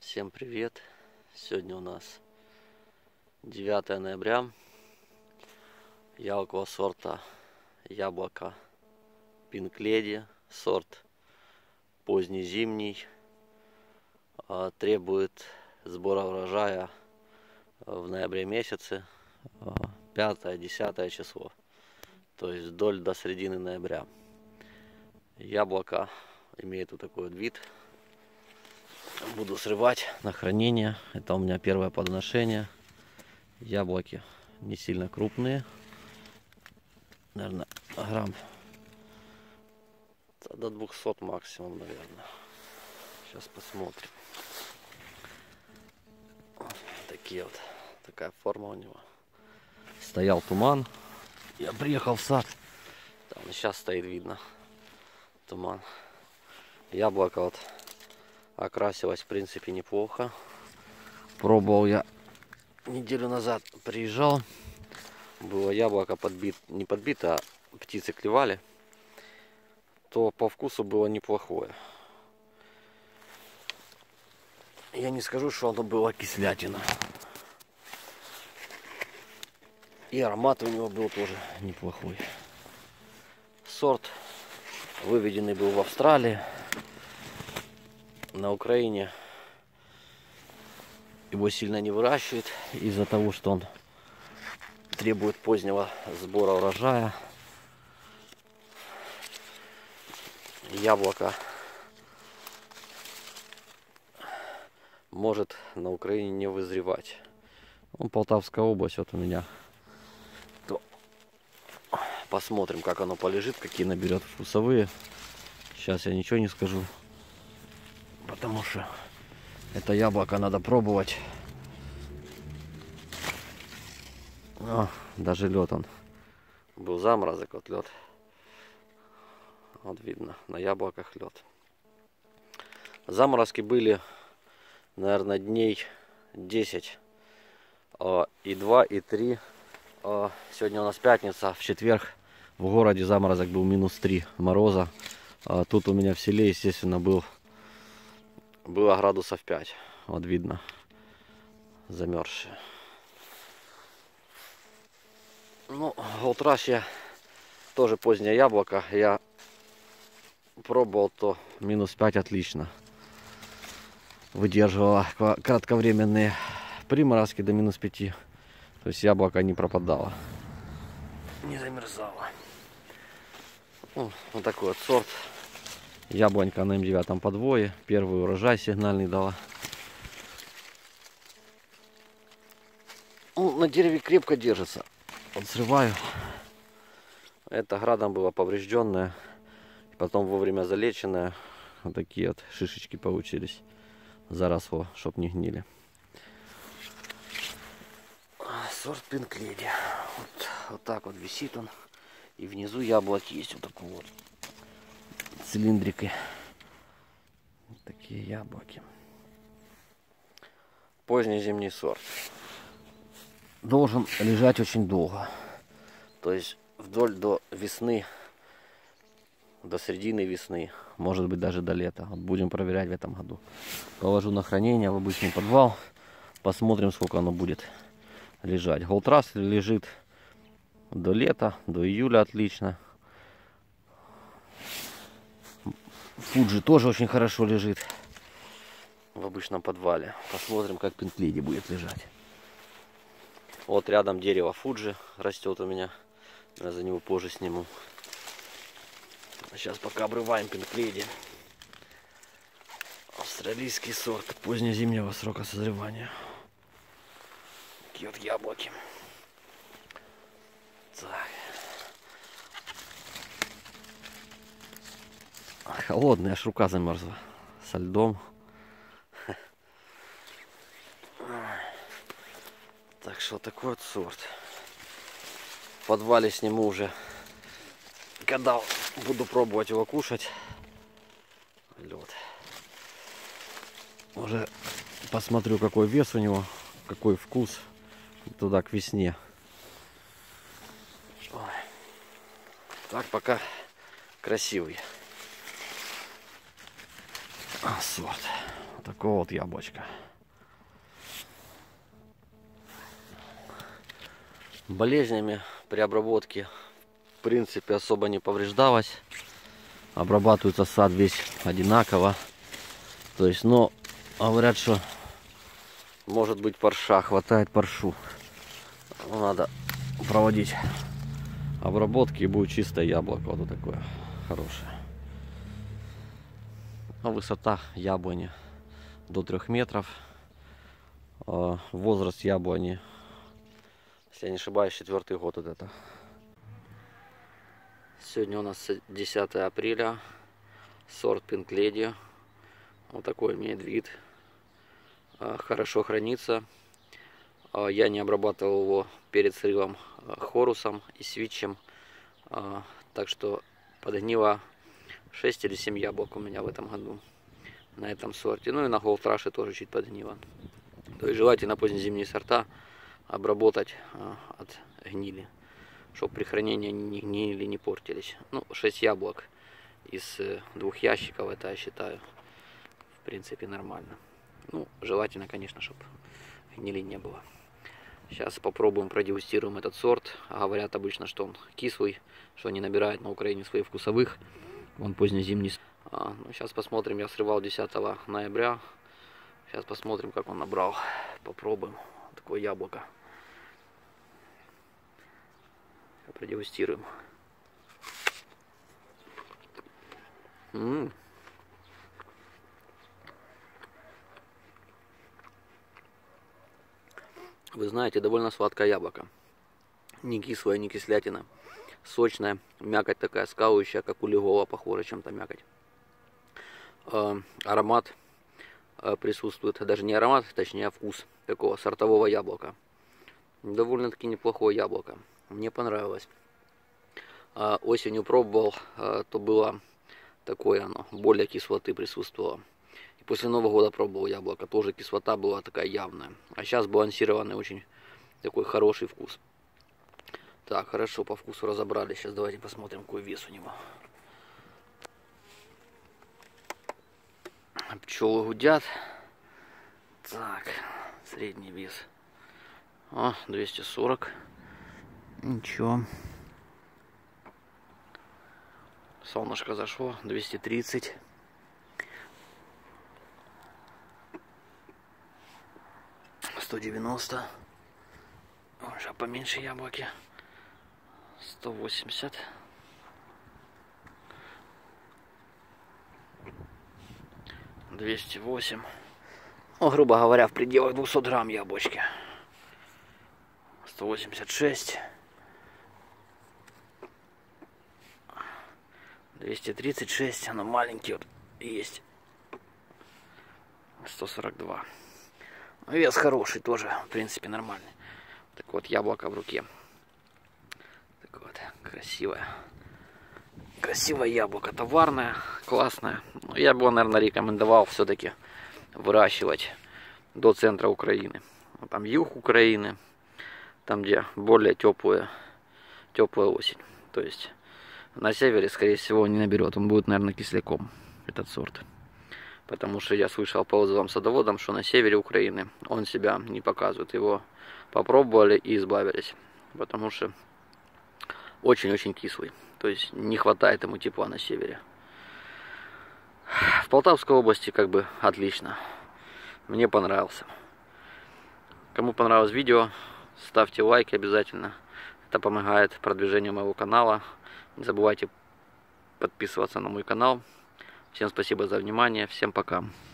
Всем привет! Сегодня у нас 9 ноября. Яблоко сорта яблоко Pink Lady, сорт позднезимний, требует сбора урожая в ноябре месяце, 5-10 число, то есть вдоль до середины ноября. Яблоко имеет вот такой вот вид. Буду срывать на хранение. Это у меня первое подношение. Яблоки не сильно крупные. Наверное, грамм до 200 максимум, наверное. Сейчас посмотрим. Такие вот. Такая форма у него. Стоял туман. Я приехал в сад. Там сейчас стоит, видно, туман. Яблоко вот окрасилось в принципе неплохо. Пробовал я неделю назад, приезжал. Было яблоко не подбито, а птицы клевали. То по вкусу было неплохое. Я не скажу, что оно было кислятина. И аромат у него был тоже неплохой. Сорт выведенный был в Австралии. На Украине его сильно не выращивают из-за того, что он требует позднего сбора урожая. Яблоко может на Украине не вызревать. Полтавская область вот у меня. То посмотрим, как оно полежит, какие наберет вкусовые. Сейчас я ничего не скажу, потому что это яблоко надо пробовать. Даже лед он. Был заморозок, вот лед. Вот видно, на яблоках лед. Заморозки были, наверное, дней 10. И 2, и 3. Сегодня у нас пятница. В четверг в городе заморозок был -3 мороза. Тут у меня в селе, естественно, было градусов 5. Вот видно, замерзшие. Ну, Голтраща тоже позднее яблоко. Я пробовал, то -5 отлично выдерживала кратковременные приморозки до -5. То есть яблоко не пропадало, не замерзало. Вот такой вот сорт. Яблонька на М9 подвое. Первый урожай сигнальный дала. На дереве крепко держится. Вот срываю. Это градом было поврежденное. Потом вовремя залеченное. Вот такие вот шишечки получились. Заросло, чтоб не гнили. Сорт Pink Lady. Вот так вот висит он. И внизу яблоки есть вот такой вот цилиндрикой. Такие яблоки. Поздний зимний сорт. Должен лежать очень долго. То есть вдоль до весны, до середины весны, может быть даже до лета. Вот будем проверять в этом году. Положу на хранение в обычный подвал. Посмотрим, сколько оно будет лежать. Голтрас лежит до лета, до июля отлично. Фуджи тоже очень хорошо лежит в обычном подвале. Посмотрим, как Pink Lady будет лежать. Вот рядом дерево Фуджи растет у меня. Я за него позже сниму. Сейчас пока обрываем Pink Lady. Австралийский сорт позднезимнего срока созревания. Такие вот яблоки. Так. Холодная, аж рука замерзла. Со льдом. Так что такой вот сорт. В подвале сниму уже, когда буду пробовать его кушать. Лед. Уже посмотрю, какой вес у него, какой вкус. Туда к весне. Ой. Так пока красивый сорт. Вот такого вот яблочка. Болезнями при обработке в принципе особо не повреждалась. Обрабатывается сад весь одинаково. То есть, но говорят, что может быть парша, хватает паршу. Надо проводить обработки и будет чистое яблоко. Вот такое хорошее. А высота яблони до 3 метров. Возраст яблони, если я не ошибаюсь, 4-й год вот это. Сегодня у нас 10 апреля. Сорт Pink Lady. Вот такой имеет вид. Хорошо хранится. Я не обрабатывал его перед срывом хорусом и свитчем. Так что подгнило 6 или 7 яблок у меня в этом году на этом сорте. Ну и на Gold Rush тоже чуть подгнило. То есть желательно позднезимние сорта обработать от гнили, чтобы при хранении не гнили, не портились. Ну, 6 яблок из 2 ящиков, это я считаю в принципе нормально. Ну, желательно, конечно, чтобы гнили не было. Сейчас попробуем, продегустируем этот сорт. Говорят обычно, что он кислый, что не набирает на Украине своих вкусовых. Он позднезимний. Ну, сейчас посмотрим. Я срывал 10 ноября. Сейчас посмотрим, как он набрал. Попробуем. Такое яблоко. Продегустируем. Вы знаете, довольно сладкое яблоко. Не кислое, не кислятина. Сочная, мякоть такая скалывающая, как у лигола, похоже чем-то мякоть. Аромат присутствует, даже не аромат, точнее вкус такого сортового яблока. Довольно-таки неплохое яблоко. Мне понравилось. Осенью пробовал, то было такое оно, более кислоты присутствовало. И после Нового года пробовал яблоко, тоже кислота была такая явная. А сейчас балансированный, очень такой хороший вкус. Так, хорошо, по вкусу разобрали. Сейчас давайте посмотрим, какой вес у него. Пчелы гудят. Так, средний вес. 240. Ничего. Солнышко зашло. 230. $190. Уже поменьше яблоки. 180. $208. Ну, грубо говоря, в пределах 200 грамм яблочки. 186. 236. Оно маленький вот есть. 142. Вес хороший тоже, в принципе, нормальный. Так вот, яблоко в руке. Так вот, красивое. Красивое яблоко, товарное, классное. Но я бы его, наверное, рекомендовал все-таки выращивать до центра Украины. Там юг Украины, там где более теплая осень. То есть на севере, скорее всего, он не наберет. Он будет, наверное, кисляком, этот сорт. Потому что я слышал по отзывам садоводам, что на севере Украины он себя не показывает. Его попробовали и избавились. Потому что очень-очень кислый. То есть не хватает ему тепла на севере. В Полтавской области как бы отлично. Мне понравился. Кому понравилось видео, ставьте лайки обязательно. Это помогает продвижению моего канала. Не забывайте подписываться на мой канал. Всем спасибо за внимание. Всем пока.